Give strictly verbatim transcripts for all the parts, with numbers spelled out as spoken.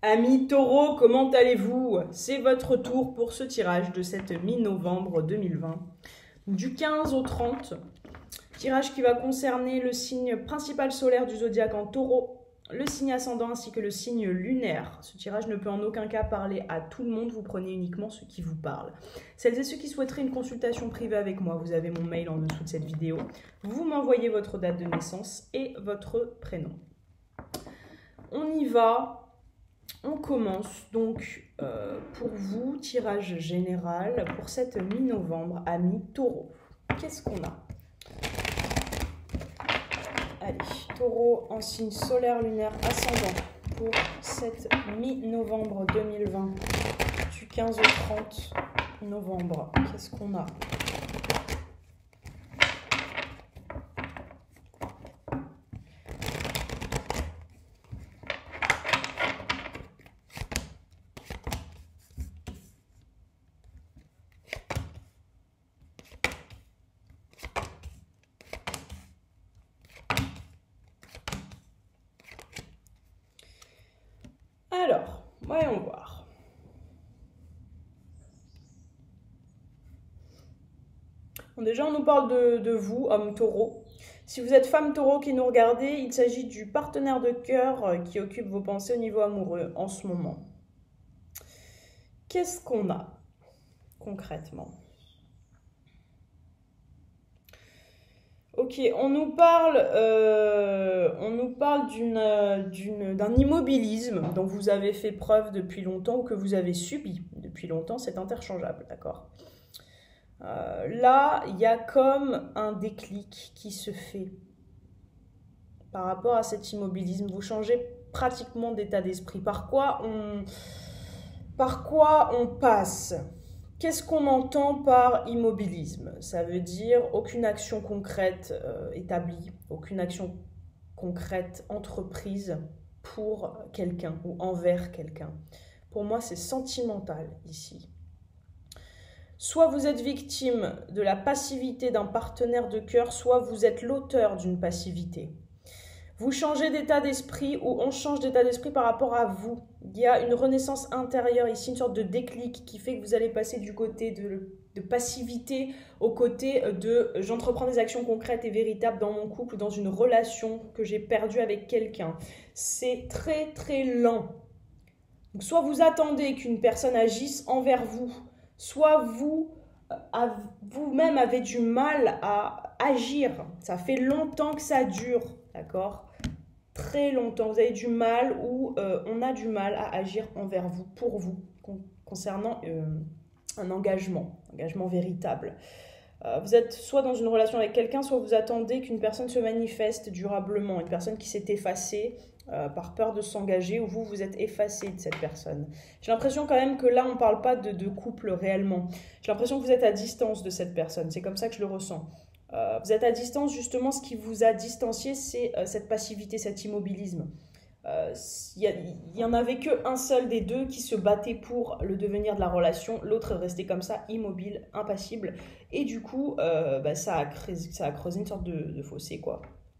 Amis taureaux, comment allez-vous? C'est votre tour pour ce tirage de cette mi-novembre deux mille vingt. Du quinze au trente, tirage qui va concerner le signe principal solaire du zodiaque en taureau, le signe ascendant ainsi que le signe lunaire. Ce tirage ne peut en aucun cas parler à tout le monde, vous prenez uniquement ceux qui vous parlent. Celles et ceux qui souhaiteraient une consultation privée avec moi, vous avez mon mail en dessous de cette vidéo. Vous m'envoyez votre date de naissance et votre prénom. On y va. On commence donc euh, pour vous, tirage général pour cette mi-novembre, amis taureau. Qu'est-ce qu'on a? Allez, taureau en signe solaire, lunaire, ascendant pour cette mi-novembre deux mille vingt, du quinze au trente novembre. Qu'est-ce qu'on a? Alors, voyons voir. Bon, déjà, on nous parle de, de vous, homme taureau. Si vous êtes femme taureau qui nous regardez, il s'agit du partenaire de cœur qui occupe vos pensées au niveau amoureux en ce moment. Qu'est-ce qu'on a concrètement? Ok, on nous parle, euh, on nous parle d'une, d'une, d'un immobilisme dont vous avez fait preuve depuis longtemps ou que vous avez subi depuis longtemps, c'est interchangeable, d'accord? euh, Là, il y a comme un déclic qui se fait par rapport à cet immobilisme. Vous changez pratiquement d'état d'esprit. Par quoi on, par quoi on passe? Qu'est-ce qu'on entend par immobilisme? Ça veut dire aucune action concrète euh, établie, aucune action concrète entreprise pour quelqu'un ou envers quelqu'un. Pour moi, c'est sentimental ici. Soit vous êtes victime de la passivité d'un partenaire de cœur, soit vous êtes l'auteur d'une passivité. Vous changez d'état d'esprit ou on change d'état d'esprit par rapport à vous. Il y a une renaissance intérieure ici, une sorte de déclic qui fait que vous allez passer du côté de, de passivité au côté de « j'entreprends des actions concrètes et véritables dans mon couple, dans une relation que j'ai perdue avec quelqu'un ». C'est très très lent. Donc, soit vous attendez qu'une personne agisse envers vous, soit vous, euh, vous-même avez du mal à agir. Ça fait longtemps que ça dure. D'accord? Très longtemps. Vous avez du mal ou euh, on a du mal à agir envers vous, pour vous, con concernant euh, un engagement, engagement véritable. Euh, vous êtes soit dans une relation avec quelqu'un, soit vous attendez qu'une personne se manifeste durablement, une personne qui s'est effacée euh, par peur de s'engager, ou vous, vous êtes effacé de cette personne. J'ai l'impression quand même que là, on ne parle pas de, de couple réellement. J'ai l'impression que vous êtes à distance de cette personne. C'est comme ça que je le ressens. Euh, vous êtes à distance, justement, ce qui vous a distancié, c'est euh, cette passivité, cet immobilisme. Il euh, n'y en avait qu'un seul des deux qui se battait pour le devenir de la relation, l'autre est resté comme ça, immobile, impassible, et du coup, euh, bah, ça, a creusé, ça a creusé une sorte de, de fossé, quoi.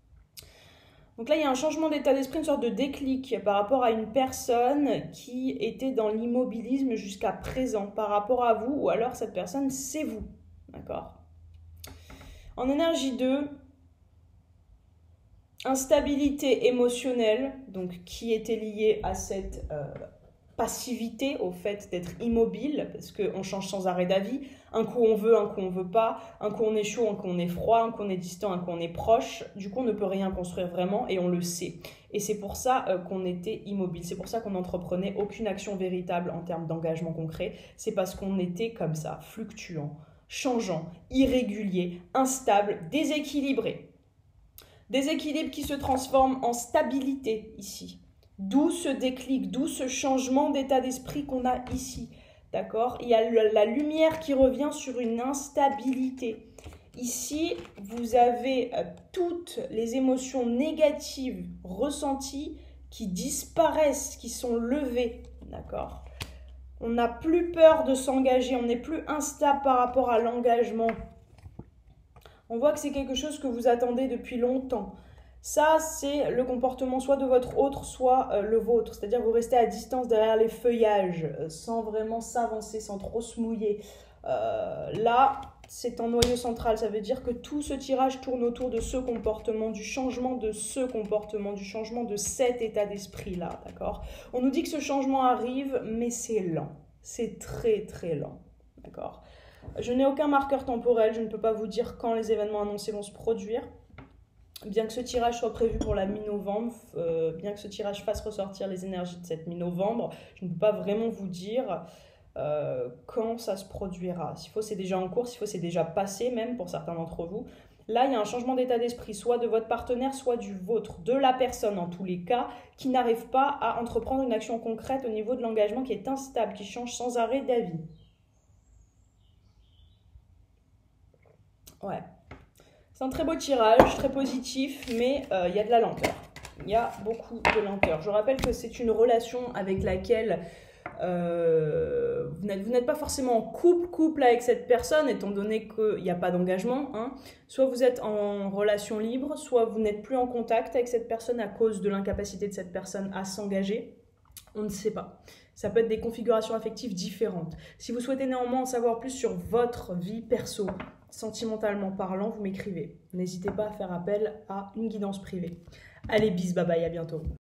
Donc là, il y a un changement d'état d'esprit, une sorte de déclic par rapport à une personne qui était dans l'immobilisme jusqu'à présent, par rapport à vous, ou alors cette personne, c'est vous, d'accord? En énergie deux, instabilité émotionnelle, donc qui était liée à cette euh, passivité, au fait d'être immobile, parce qu'on change sans arrêt d'avis. Un coup on veut, un coup on veut pas, un coup on est chaud, un coup on est froid, un coup on est distant, un coup on est proche. Du coup on ne peut rien construire vraiment et on le sait. Et c'est pour ça euh, qu'on était immobile, c'est pour ça qu'on n'entreprenait aucune action véritable en termes d'engagement concret. C'est parce qu'on était comme ça, fluctuant, changeant, irrégulier, instable, déséquilibré. Déséquilibre qui se transforme en stabilité ici. D'où ce déclic, d'où ce changement d'état d'esprit qu'on a ici. D'accord? Il y a la lumière qui revient sur une instabilité. Ici, vous avez euh, toutes les émotions négatives ressenties qui disparaissent, qui sont levées. D'accord? On n'a plus peur de s'engager, on n'est plus instable par rapport à l'engagement. On voit que c'est quelque chose que vous attendez depuis longtemps. Ça, c'est le comportement soit de votre autre, soit euh, le vôtre. C'est-à-dire vous restez à distance derrière les feuillages, euh, sans vraiment s'avancer, sans trop se mouiller. Euh, là, c'est en noyau central. Ça veut dire que tout ce tirage tourne autour de ce comportement, du changement de ce comportement, du changement de cet état d'esprit-là, d'accord? On nous dit que ce changement arrive, mais c'est lent. C'est très, très lent, d'accord? Je n'ai aucun marqueur temporel. Je ne peux pas vous dire quand les événements annoncés vont se produire. Bien que ce tirage soit prévu pour la mi-novembre, euh, bien que ce tirage fasse ressortir les énergies de cette mi-novembre, je ne peux pas vraiment vous dire euh, quand ça se produira. S'il faut, c'est déjà en cours, s'il faut, c'est déjà passé même pour certains d'entre vous. Là, il y a un changement d'état d'esprit, soit de votre partenaire, soit du vôtre, de la personne en tous les cas, qui n'arrive pas à entreprendre une action concrète au niveau de l'engagement, qui est instable, qui change sans arrêt d'avis. Ouais. C'est un très beau tirage, très positif, mais euh, il y a de la lenteur. Il y a beaucoup de lenteur. Je rappelle que c'est une relation avec laquelle euh, vous n'êtes pas forcément en couple, couple avec cette personne, étant donné qu'il n'y a pas d'engagement. Hein. Soit vous êtes en relation libre, soit vous n'êtes plus en contact avec cette personne à cause de l'incapacité de cette personne à s'engager. On ne sait pas. Ça peut être des configurations affectives différentes. Si vous souhaitez néanmoins en savoir plus sur votre vie perso, sentimentalement parlant, vous m'écrivez. N'hésitez pas à faire appel à une guidance privée. Allez, bis, bye bye, à bientôt.